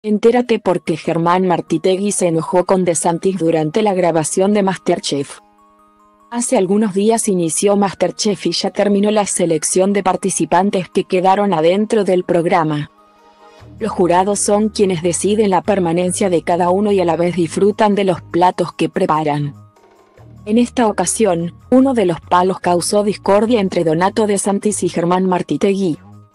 Entérate por qué Germán Martitegui se enojó con DeSantis durante la grabación de MasterChef. Hace algunos días inició MasterChef y ya terminó la selección de participantes que quedaron adentro del programa. Los jurados son quienes deciden la permanencia de cada uno y a la vez disfrutan de los platos que preparan. En esta ocasión, uno de los palos causó discordia entre Donato DeSantis y Germán Martitegui.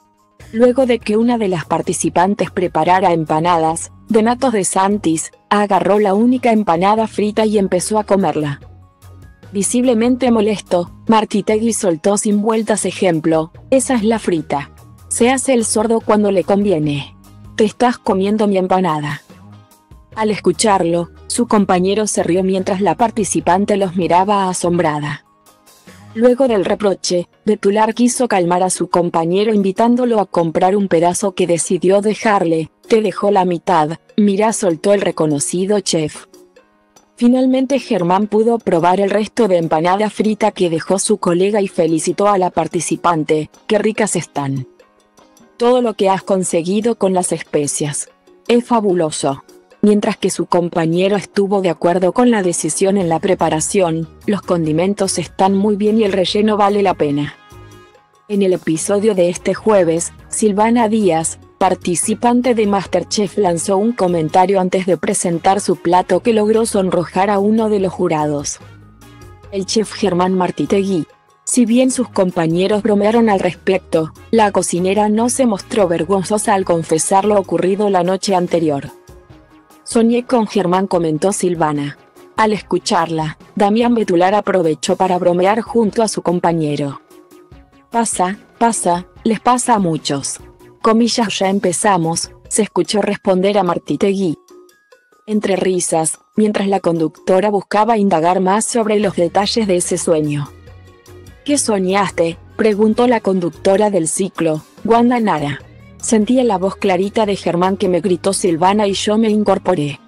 Luego de que una de las participantes preparara empanadas, Donato DeSantis agarró la única empanada frita y empezó a comerla. Visiblemente molesto, Martitegui soltó sin vueltas ejemplo: esa es la frita. Se hace el sordo cuando le conviene. Te estás comiendo mi empanada. Al escucharlo, su compañero se rió mientras la participante los miraba asombrada. Luego del reproche, Betular quiso calmar a su compañero invitándolo a comprar un pedazo que decidió dejarle. Te dejó la mitad, mira, soltó el reconocido chef. Finalmente Germán pudo probar el resto de empanada frita que dejó su colega y felicitó a la participante: qué ricas están. Todo lo que has conseguido con las especias es fabuloso. Mientras que su compañero estuvo de acuerdo con la decisión en la preparación: los condimentos están muy bien y el relleno vale la pena. En el episodio de este jueves, Silvana Díaz, participante de MasterChef, lanzó un comentario antes de presentar su plato que logró sonrojar a uno de los jurados. El chef Germán Martitegui. Si bien sus compañeros bromearon al respecto, la cocinera no se mostró vergonzosa al confesar lo ocurrido la noche anterior. Soñé con Germán, comentó Silvana. Al escucharla, Damián Betular aprovechó para bromear junto a su compañero. Pasa, les pasa a muchos. Comillas, ya empezamos, se escuchó responder a Martitegui. Entre risas, mientras la conductora buscaba indagar más sobre los detalles de ese sueño. ¿Qué soñaste?, preguntó la conductora del ciclo, Wanda Nara. Sentía la voz clarita de Germán que me gritó Silvana y yo me incorporé.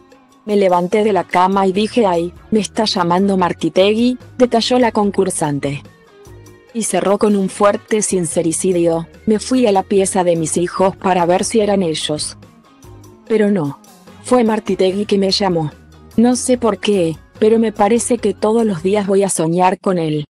Me levanté de la cama y dije: ay, me está llamando Martitegui, detalló la concursante. Y cerró con un fuerte sincericidio: me fui a la pieza de mis hijos para ver si eran ellos. Pero no. Fue Martitegui que me llamó. No sé por qué, pero me parece que todos los días voy a soñar con él.